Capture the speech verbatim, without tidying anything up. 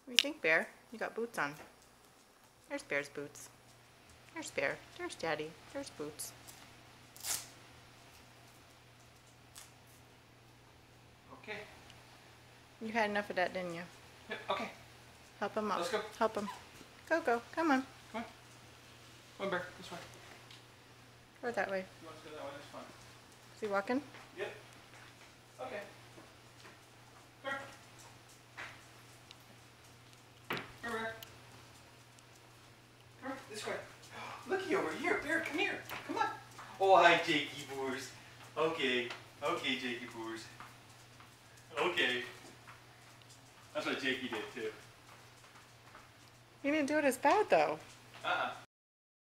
What do you think, Bear? You got boots on. There's Bear's boots. There's Bear. There's Daddy. There's Boots. Okay. You had enough of that, didn't you? Yeah, okay. Help him up. Let's go. Help him. Go, go. Come on. Come on. Come on, Bear. This way. Or that way. You want to go that way? That's fine. Is he walking? Yep. Okay. Come here. Come here, Bear. Come here. This way. Looky over here. Bear, come here. Come on. Oh, hi, Jakey Boers. Okay. Okay, Jakey Boers. Okay. That's what Jakey did, too. You didn't do it as bad, though. Uh-uh.